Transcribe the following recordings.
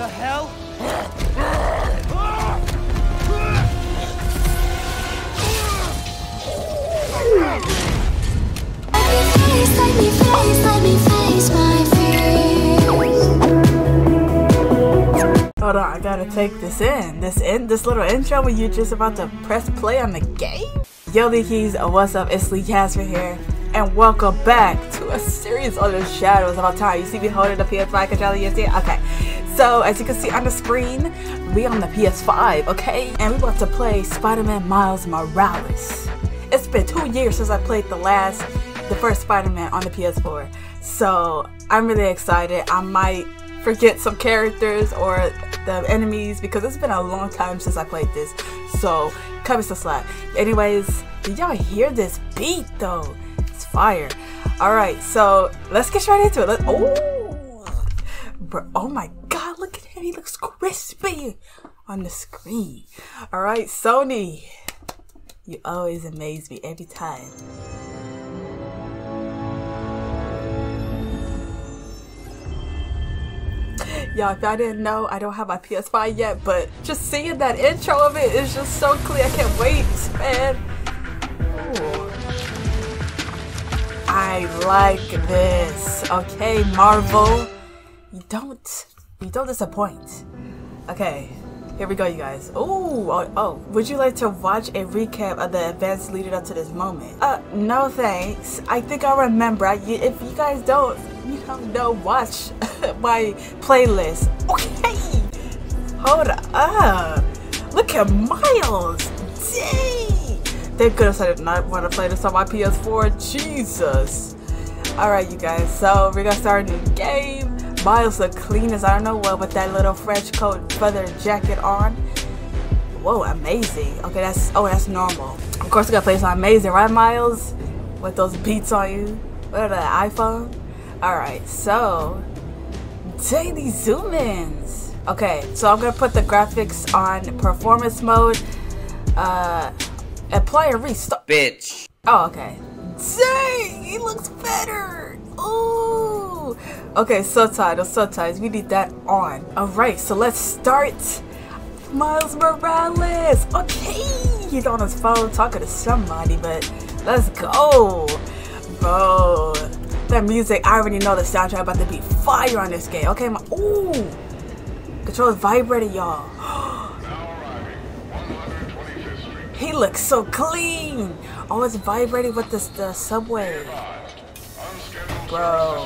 The hell? Let me face my fears. Hold on, I gotta take this in. This little intro when you're just about to press play on the game? Yo Leakies, what's up? It's Lee Casper here, and welcome back to a series on the Shadows of Time. You see me holding the PS5 controller, you see it? Okay. So, as you can see on the screen, we on the PS5, okay? And we about to play Spider-Man Miles Morales. It's been 2 years since I played the first Spider-Man on the PS4. So, I'm really excited. I might forget some characters or the enemies because it's been a long time since I played this. So, cut me some slack. Anyways, did y'all hear this beat though? It's fire. Alright, so let's get straight into it. Oh my god, look at him. He looks crispy on the screen. Alright, Sony. You always amaze me every time. Y'all, if y'all didn't know, I don't have my PS5 yet, but just seeing that intro of it is just so clear. I can't wait, man. Ooh. I like this. Okay, Marvel. You don't disappoint. Okay, here we go, you guys. Oh, would you like to watch a recap of the events leading up to this moment? No thanks. I think I remember. If you guys don't, watch my playlist. Okay, hold up. Look at Miles. Dang. Thank goodness I did not want to play this on my PS4. Jesus. Alright, you guys. So we're gonna start a new game. Miles look clean as I don't know what with that little French coat feather jacket on. Whoa, amazing. Okay, that's normal. Of course, we gotta play some amazing, right, Miles? With those beats on you. What are the iPhone? Alright, so dang, these zoom ins. Okay, so I'm gonna put the graphics on performance mode. Apply a restart. Bitch. Oh, okay. Dang, he looks better. Ooh. Okay, subtitles. We need that on. Alright, so let's start. Miles Morales. Okay, he's on his phone talking to somebody, but let's go. Bro, that music, I already know the soundtrack about to be fire on this game. Okay, ooh. Controller's vibrating, y'all. He looks so clean. Oh, it's vibrating with the subway. Bro.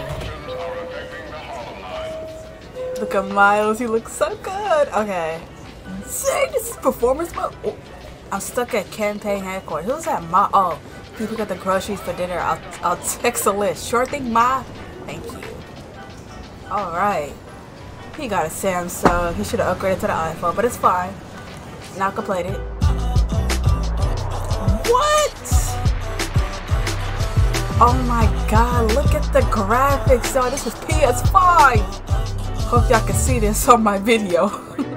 Look at Miles. He looks so good. Okay. Dang, this is performance mode. Oh, I'm stuck at campaign headquarters. Who's that? Ma? Oh, people got the groceries for dinner. I'll text a list. Sure thing, Ma. Thank you. Alright. He got a Samsung. He should have upgraded to the iPhone, but it's fine. Not completed. What? Oh my god, look at the graphics. Oh, this is PS5. Hope y'all can see this on my video.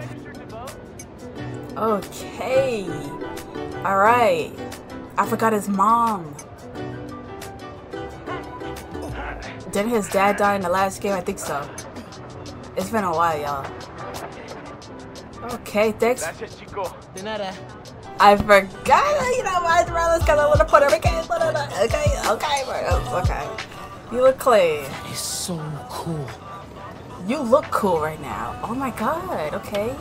Okay. Alright. I forgot his mom. Didn't his dad die in the last game? I think so. It's been a while, y'all. Okay, thanks. I forgot, Miles Morales got a little Puerto Rican. Okay. You look clean. That is so cool. You look cool right now. Oh my god, okay.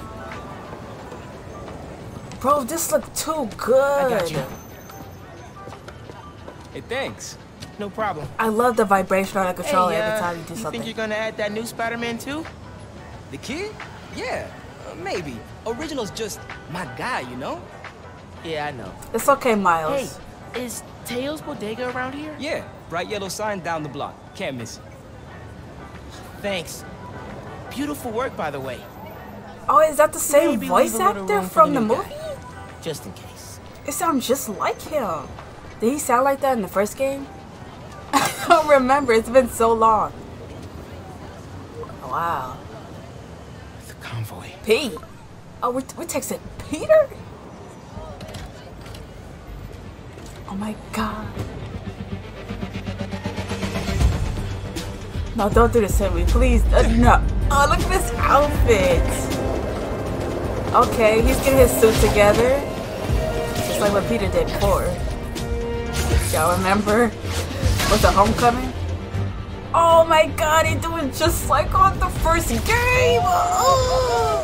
Bro, this look too good. I got you. Hey, thanks. No problem. I love the vibration on the controller every time you do you something. think you're gonna add that new Spider-Man too? The kid? Yeah, maybe. Original's just my guy, you know? Yeah, I know. It's okay, Miles. Hey, is Teo's Bodega around here? Yeah, bright yellow sign down the block. Can't miss it. Thanks. Beautiful work, by the way. Oh, is that the same Maybe voice leave a little actor room for from the the new movie? guy, just in case. It sounds just like him. Did he sound like that in the first game? I don't remember. It's been so long. Wow. The convoy. Pete. Oh, we're texting Peter? Oh my god. No, don't do this to me, please. No. Oh, look at this outfit. Okay, he's getting his suit together. Just like what Peter did before. Y'all remember? Was it Homecoming? Oh my god, he's doing just like on the first game! Oh,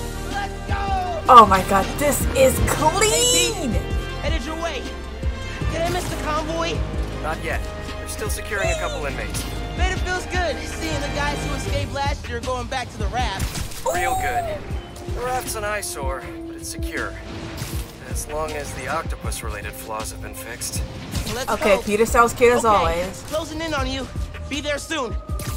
oh my god, this is clean! Headed your way. Did I miss the convoy? Not yet. They're still securing a couple inmates. Bet it feels good seeing the guys who escaped last year going back to the raft. Real good. The raft's an eyesore, but it's secure. As long as the octopus-related flaws have been fixed. Let's Okay, go. Peter sounds cute as Okay, always. closing in on you. Be there soon.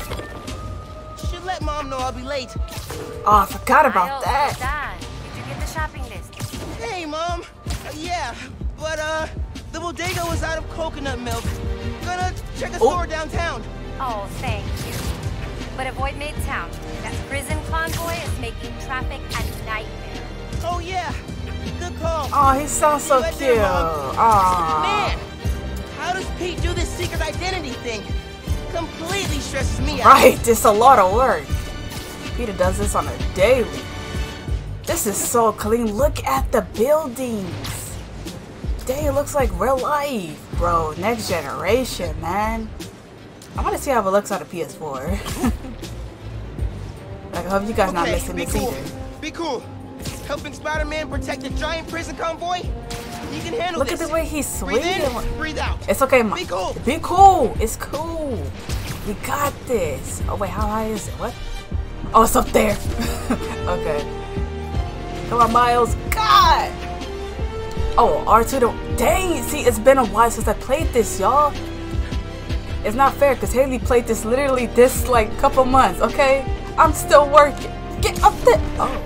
Should let Mom know I'll be late. Oh, I forgot about Miles, that. Dad, did you get the shopping list? Hey, Mom. Yeah, but the bodega was out of coconut milk. Gonna check a store downtown. Oh, thank you. But avoid Midtown. That prison convoy is making traffic a nightmare. Oh yeah, good call. Oh, he sounds so See you right cute. there, Mom. Oh. Man, how does Pete do this secret identity thing? Completely stresses me out. Right, it's a lot of work. Peter does this on a daily. This is so clean. Look at the buildings. Dang, it looks like real life, bro. Next generation, man. I want to see how it looks on a PS4. Like, I hope you guys not missing be this cool. either. Be cool. Helping Spider-Man protect a giant prison convoy? He can handle Look this. at the way he's Breathe swinging. in, breathe out. It's okay, Mom. Be cool. Be cool. It's cool. We got this. Oh, wait, how high is it? What? Oh, it's up there. Okay. Come on, Miles. God. Oh, R2 don't. Dang. See, it's been a while since I played this, y'all. It's not fair because Haley played this literally this like couple months, okay? I'm still working. Get up there. Oh.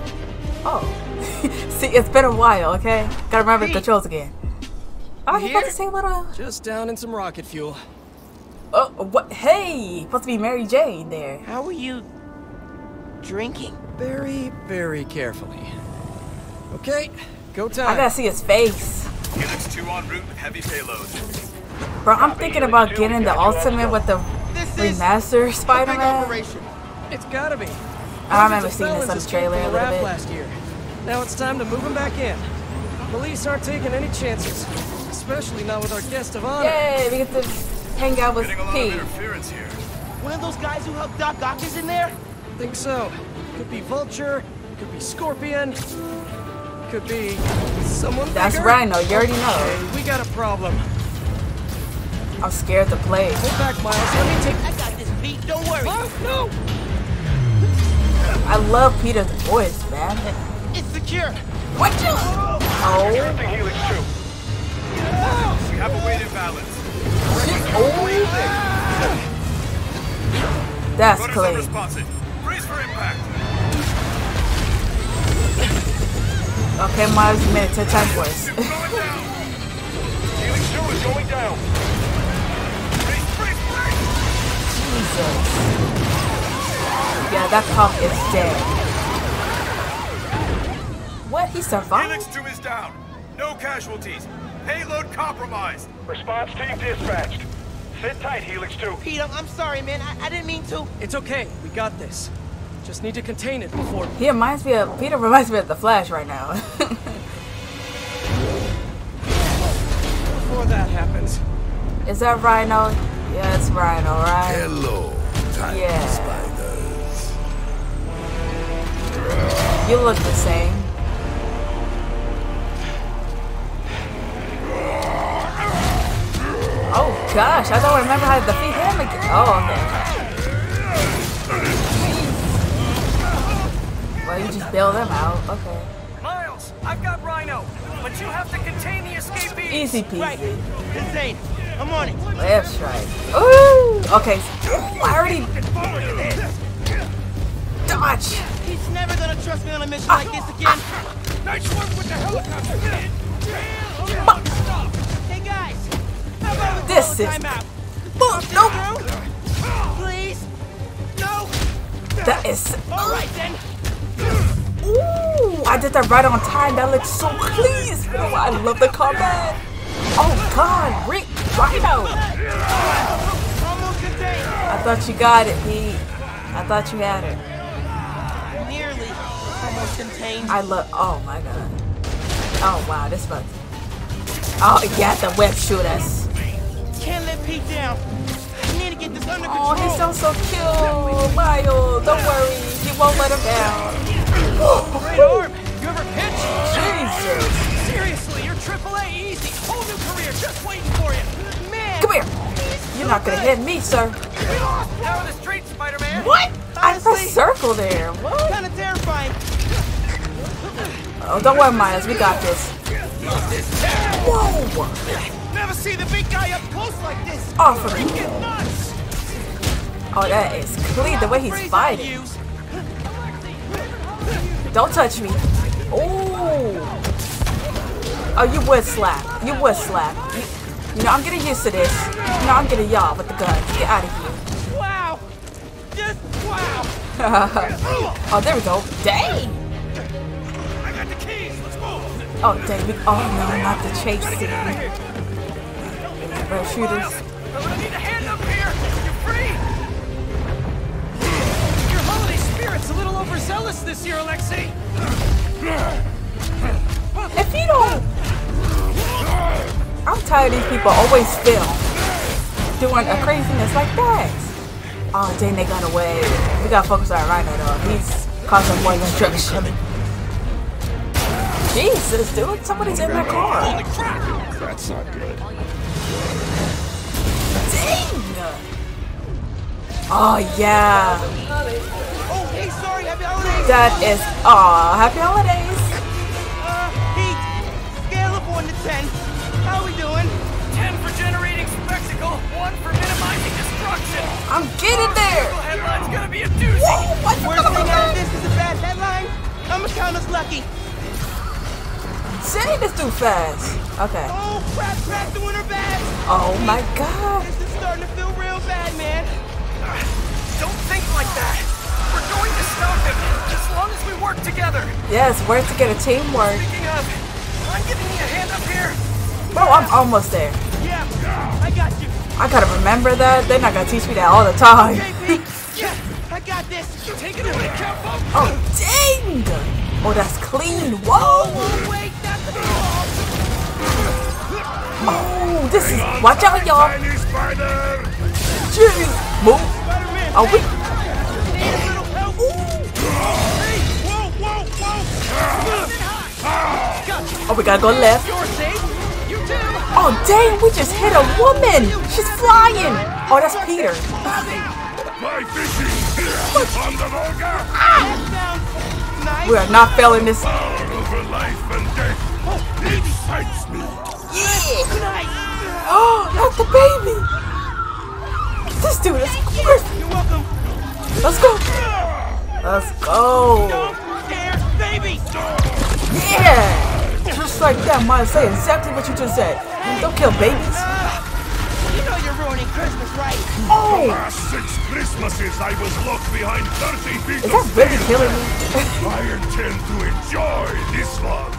Oh. See, it's been a while, okay? Gotta remember the controls again. Oh, you got to say little. Just down in some rocket fuel. Oh, what? Hey, supposed to be Mary Jane there. How are you drinking? Very, very carefully. Okay, go time. I gotta see his face. Helix 2 en route with heavy payloads. Bro, I'm thinking about getting the Ultimate with the This is remaster a big Spider-Man. operation. It's gotta be. I remember Hundreds of seeing this felons on the escaped trailer from a the little raft bit. last year. Now it's time to move them back in. Police aren't taking any chances, especially not with our guest of honor. Yay, we get to hang out with Getting a lot of Pete. interference here. One of those guys who helped Doc Ock is in there? Think so. Could be Vulture, could be Scorpion, could be someone That's bigger. Rhino, you already know. Hey, we got a problem. I'm scared to play. Hold back, Miles. Let me take. I got this, Pete. Don't worry. No! I love Peter's voice, man. It's secure. What you? Oh, Directing Helix 2. We have a weight imbalance. that's Runners clean. unresponsive. Brace for impact. Okay, Miles, you made it 10 times worse. Going down. Helix 2 is going down. Brace, brace, brace. Jesus. Yeah, that cop is dead. What? He survived? Helix 2 is down. No casualties. Payload compromised. Response team dispatched. Sit tight, Helix 2. Pete, I'm sorry, man. I didn't mean to. It's okay. We got this. Just need to contain it before. He reminds me of Peter reminds me of the Flash right now. Before that happens. Is that Rhino? Yeah, it's Rhino, right? Hello, tiny Yeah. spiders. You look the same. Oh gosh, I don't remember how to defeat him again. Oh, okay. Well, you just bail them out. Okay. Miles, I've got Rhino, but you have to contain the escapees. Easy peasy. Right. Insane. I'm on it. Left strike. Ooh! Okay. Ooh, I already dodge. He's never gonna trust me on a mission like this again. Nice work with the helicopter. Hey guys, how about we This call a is- timeout? Nope. Please. No. That is. All right then. Ooh! I did that right on time. That looks so clean. Oh, I love the combat. Oh God, Rick Rhino. Almost contained. I thought you got it, Pete. I thought you had it. Nearly. Almost contained. I love. Oh my god. Oh wow, this fucking. Oh yeah, the web shooters. Can't let Pete down. I need to get this under Oh, control. he sounds so cute, Miles. Don't worry, he won't let him down. Great arm. You ever pitch? Jesus. Seriously, you're AAA easy. Whole new career just waiting for you. Man. Come here. You're not gonna hit me, sir. Out of the street, Spider-Man. What? I Honestly, pressed circle there. What? kind of terrifying. Oh, don't worry, Miles. We got this. Whoa. Never see the big guy up close like this. Awesome. Freaking nuts. Oh, that is clean the way he's fighting. Don't touch me. Ooh. Oh, you would slap. You would slap. You know, I'm getting used to this. You know, I'm getting y'all with the guns. Get out of here. Wow. Just wow. Oh, there we go. Dang. I got the keys. Let's move. Oh, dang. Oh, no, not the chase scene. Red shooters. I'm gonna need a hand up here. You're free. Your holiday spirit's a little overzealous this year, Alexei. If you don't... I'm tired of these people always film doing a craziness like that. Oh, dang, they got away. We gotta focus on Rhino, though. He's causing more destruction. Jesus, dude. Somebody's in my car. That's not good. Dang! Oh, yeah. Oh, hey, sorry. Happy holidays. That is... Aw, happy holidays. Pete, scale of 1 to 10. How we doing? 10 for generating spectacle, 1 for minimizing destruction. I'm getting there. The headline's gonna be a doozy. Whoa, what? Worst thing out of this is a bad headline. I'ma count us lucky. Say this too fast. Okay. Oh, crap, doing her bad. Oh my god. This is starting to feel real bad, man. Don't think like that. We're going to stop him as long as we work together. Yes, work together, teamwork. Speaking of, I'm giving you a hand up here. Bro, I'm almost there. Yeah, I got you. I gotta remember that. They're not gonna teach me that all the time. Okay, Pete. Yeah, I got this. Take it away, Capo. Oh, dang! Oh, that's clean. Whoa! Wait, that's the Oh, this is... Watch out, y'all. Tiny spider! Jeez. Move. Spider-Man. Oh, we... Need a little help. Hey, whoa. Oh, we gotta go left. You're safe. You too. Oh, dang, we just hit a woman. She's flying. Oh, that's Peter. My fishing! On the Volga! That sounds nice. We are not failing this. Power over life and death! It excites me! Yeah. Oh, that's the baby. This dude is crazy. You're welcome. Let's go. Let's go. Don't scare baby. Yeah. Just like that, Miles. Say exactly what you just said. Don't kill babies. You know you're ruining Christmas, right? Oh. Last 6 Christmases I was locked behind 30 feet Is of that really killing me? I intend to enjoy this one!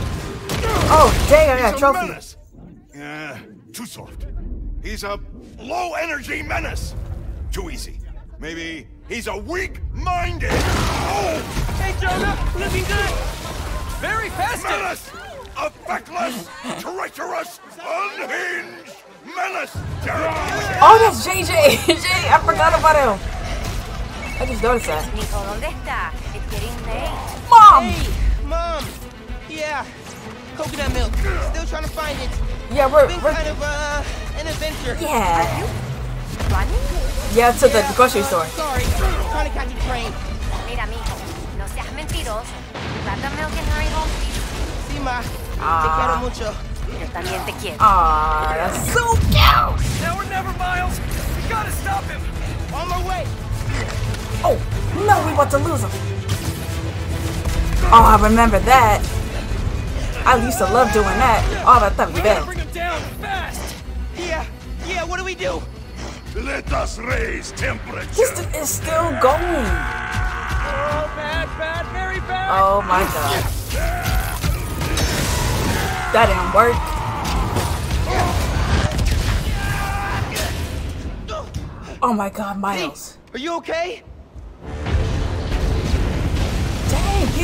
Oh, dang, I got a He's a trophy. menace. Too soft. He's a low-energy menace. Too easy. Maybe he's a weak-minded. Oh! Hey, Jonah, looking good. Very festive. Menace! A feckless, treacherous, unhinged menace! Oh, that's JJ. I forgot about him. I just noticed that. Nico, ¿dónde está? It's getting late. Mom. Hey, Mom. Yeah, coconut milk. Still trying to find it. Yeah, Been kind of an adventure. Yeah. Running? Yeah, to the grocery store. Sorry, trying to catch a train. Mira, mijo, no seas mentiroso. Grab the milk and hurry home, please. Sí, ma. Te quiero mucho. Yo también te quiero. Aw, that's so cute. Now or never, Miles. We gotta stop him. On my way. Oh, no, we want to lose him. Oh, I remember that. I used to love doing that. Oh, that thought We was gotta bad. bring him down fast. Yeah, what do we do? Let us raise temperature. This is still going. Oh, bad, very bad. Oh my god. That didn't work. Oh my god, Miles. Are you okay?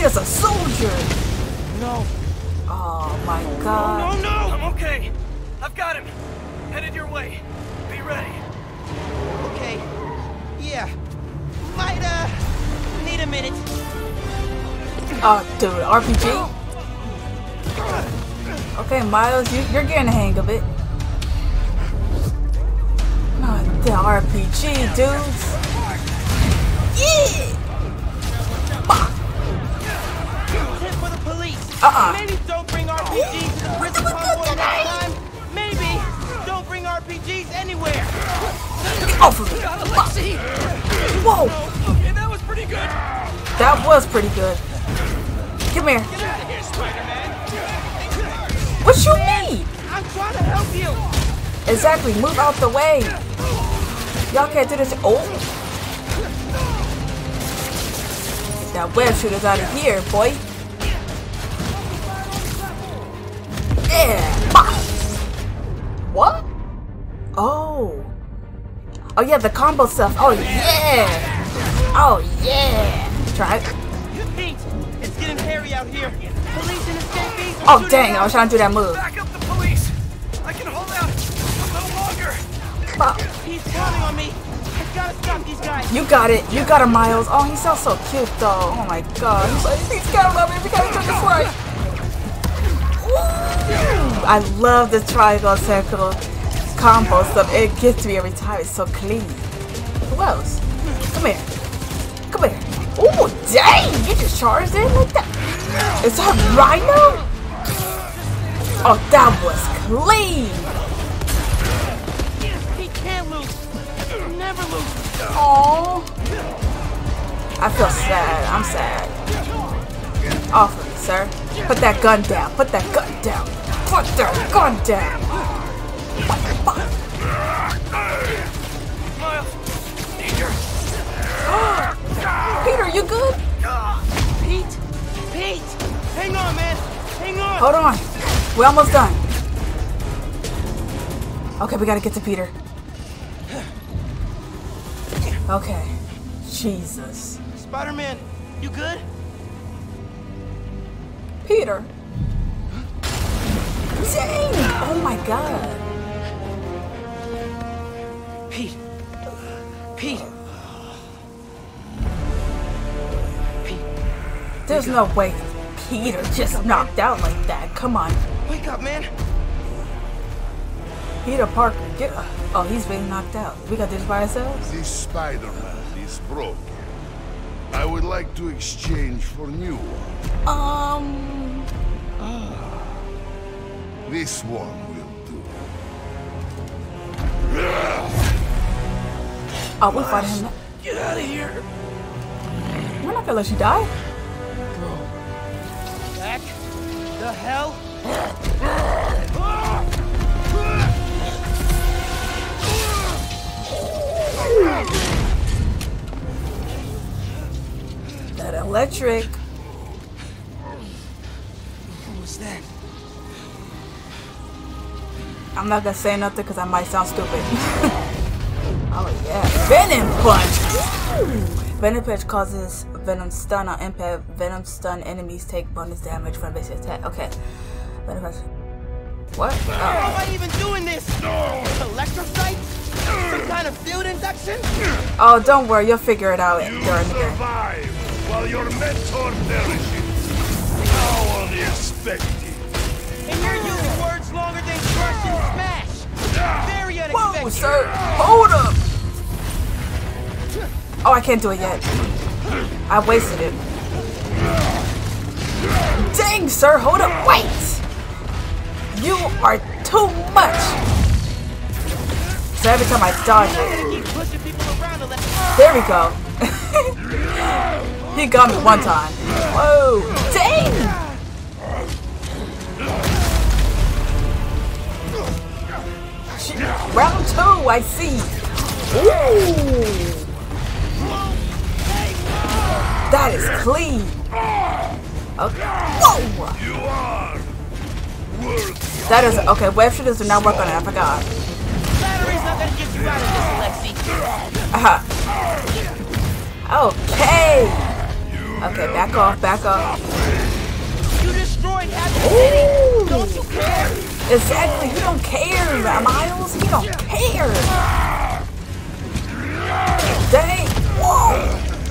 is a soldier. No. Oh my god. No. I'm okay. I've got him. Headed your way. Be ready. Okay. Yeah. Might, need a minute. Oh, dude, RPG? Okay, Miles, you're getting the hang of it. Not the RPG, dudes. Yeah! Tip for the police. Uh-uh. Maybe don't bring RPGs to the prison convoy next time. Maybe don't bring RPGs anywhere. Get off of me! Whoa! Okay, that was pretty good. That was pretty good. Come here. Get out of here, Spider-Man. What you mean? I'm trying to help you. Exactly, move out the way. Y'all can't do this. Oh. That web shooter's out of here, boy. Yeah. Bah. What? Oh. Oh yeah, the combo stuff. Oh yeah. Oh yeah. Try it. Pete, it's getting hairy out here. Police and escapees. Oh dang, I was trying to do that move. Back up the police. I can hold out a little longer. Bah. He's counting on me. I gotta stop these guys. You got it. You got it, Miles. Oh, he sounds so cute, though. Oh my god. He's like, he's counting on me. We gotta do this right. Ooh, I love the triangle circle combo stuff. It gets me every time. It's so clean. Who else? Come here. Come here. Ooh, dang! You just charged in like that. Is that Rhino? Oh, that was clean. He can't lose. Never lose. Oh, I feel sad. I'm sad. Off of me, sir. Put that gun down. Put that gun down. Put that gun down. Miles, need your... Peter, you good? Pete, hang on, man. Hang on. Hold on. We're almost done. Okay, we gotta get to Peter. Okay. Jesus. Spider-Man, you good? Peter. Dang! Oh my god. Pete. There's no way Peter just knocked out like that. Come on. Wake up, man. Peter Parker, get up. Oh, he's really knocked out. We got this by ourselves? This Spider-Man is broken. I would like to exchange for new one. This one will do. Oh, we fighting him. Get out of here. We're not gonna let you die. Back the hell. That electric. What was that? I'm not gonna say nothing because I might sound stupid. Oh yeah, Venom Punch! Woo! Venom Punch causes Venom stun on impact. Venom stun enemies take bonus damage from basic attack. Okay, Venom Punch. What? How am I even doing this? Electrocyte? Some kind of field induction? Oh, don't worry, you'll figure it out during the game. Survive while your mentor perishes. How unexpected. And you're using words longer than crush and smash. Very unexpected. Whoa, sir! Hold up! Oh, I can't do it yet. I wasted it. Dang, sir! Hold up! Wait! You are too much! So every time I dodge it... There we go. He got me one time. Whoa! Dang! Round 2, I see. Ooh. That is clean. Okay. Whoa. That is okay. Web shooters do not work on it. I forgot. Battery's not gonna get you out of this, Lexi. Okay. You Okay, back off, back off. You destroyed half the city. Don't you care? Exactly, you don't care, Miles. You don't care. Dang. Whoa.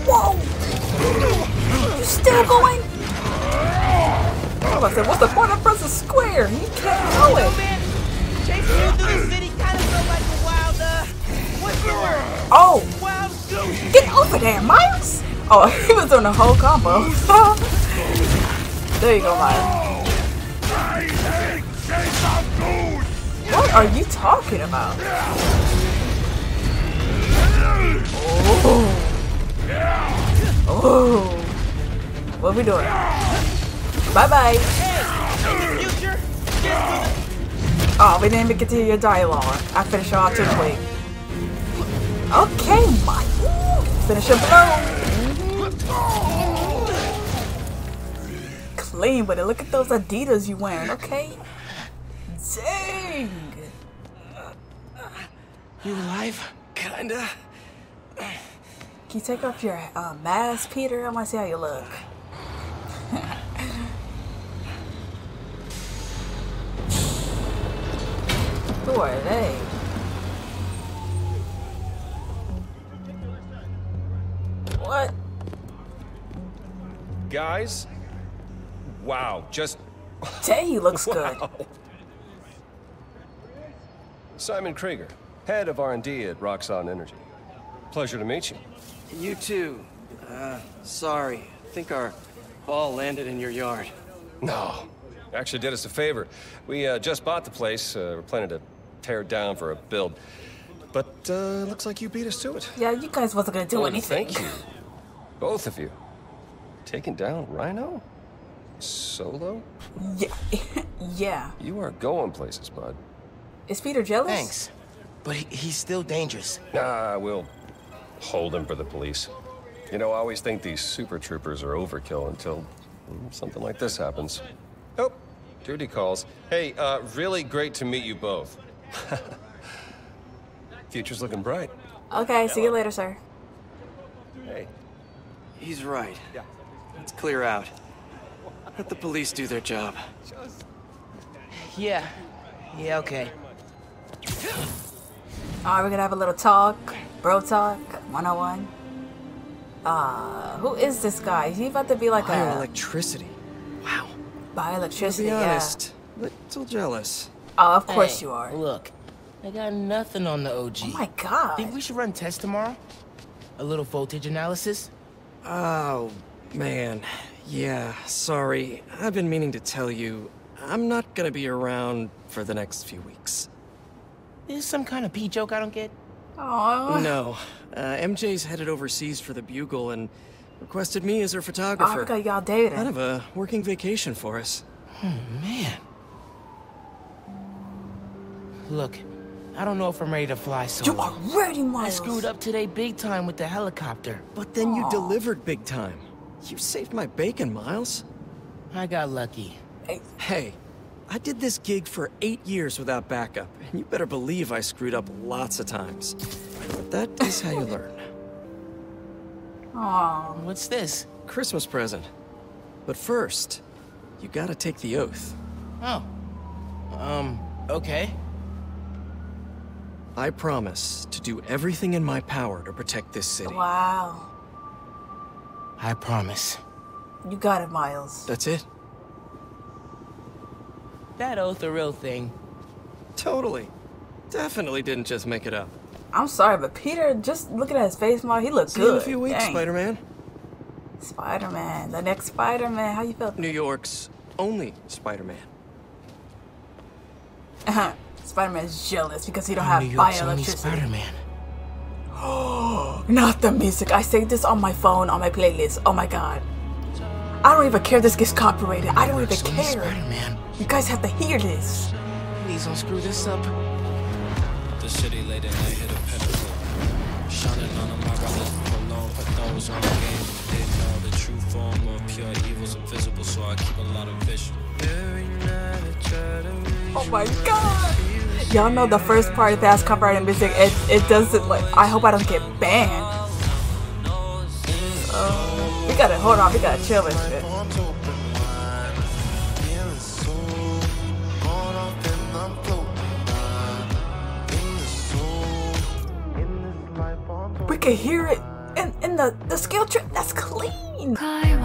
Whoa. You still going? I was about to say, what's the point of pressing square? You can't do it. Man, chasing you through the city kind of felt like a wild, what's the word? Oh. Wild goose. Get over there, Miles. Oh, he was doing a whole combo. There you go, Miles. What are you talking about? Oh. What are we doing? Bye-bye. Oh, we didn't even get to hear your dialogue. I finished her off too quick. Okay, Mike. Finish your blow. Clean with it. Look at those Adidas you wearing, okay? Dang. You alive? Kinda. Can you take off your mask, Peter? I want to see how you look. Who are they? What? Guys? Wow, just... Dang, he looks good. Simon Krieger, head of R&D at Roxxon Energy. Pleasure to meet you. You too. Sorry. I think our ball landed in your yard. No. Actually did us a favor. We just bought the place. We're planning to tear it down for a build. But looks like you beat us to it. Yeah, you guys wasn't gonna do anything. Thank you. Both of you. Taking down Rhino? Solo? Yeah. Yeah. You are going places, bud. Is Peter jealous? Thanks. But he's still dangerous. Nah, we'll hold him for the police. You know, I always think these super troopers are overkill until something like this happens. Oh, duty calls. Hey, really great to meet you both. Future's looking bright. Okay, see you later, sir. Hey. He's right. Let's clear out. Let the police do their job. Yeah, okay. Alright, we're gonna have a little talk. Bro talk. 101. Who is this guy? Is he about to be like Bioelectricity. Wow. Bioelectricity, To be yeah. honest, little jealous. Oh, of course Hey, you are. Look, I got nothing on the OG. Oh my god. Think we should run tests tomorrow? A little voltage analysis? Oh, man. Yeah, sorry. I've been meaning to tell you, I'm not gonna be around for the next few weeks. Is some kind of pee joke I don't get? Aww. No. MJ's headed overseas for the Bugle and requested me as her Oh, I photographer. forgot y'all dated. Kind of a working vacation for us. Oh, man. Look, I don't know if I'm ready to fly solo. You are ready, Miles. I screwed up today big time with the helicopter. But then you delivered big time. You saved my bacon, Miles. I got lucky. Hey, I did this gig for 8 years without backup, and you better believe I screwed up lots of times. But that is how you learn. Aww. What's this? Christmas present. But first, you gotta take the oath. Oh. Okay. I promise to do everything in my power to protect this city. Wow. I promise. You got it, Miles. That's it. That oath a real thing. Totally. Definitely didn't just make it up. I'm sorry, but Peter, just looking at his face, Miles, he looks See you good. in a few weeks, Dang. Spider-Man. Spider-Man. The next Spider-Man. How you feel? New York's only Spider-Man. Spider-Man's jealous because he don't have New York's only bioelectricity. Spider-Man. Not the music. I saved this on my phone, on my playlist. Oh my god. I don't even care if this gets copyrighted. I don't even care. Spider-Man. You guys have to hear this. Please don't screw this up. The city late at night hit a pinnacle. Shining on my brothers alone, put those on game. They know the true form of pure evil's invisible, so I keep a lot of vision. Oh my god. Y'all know the first part if it has copyrighted music, it doesn't like, I hope I don't get banned. We gotta hold on. We gotta chill with it. We can hear it in the scale trip. That's clean.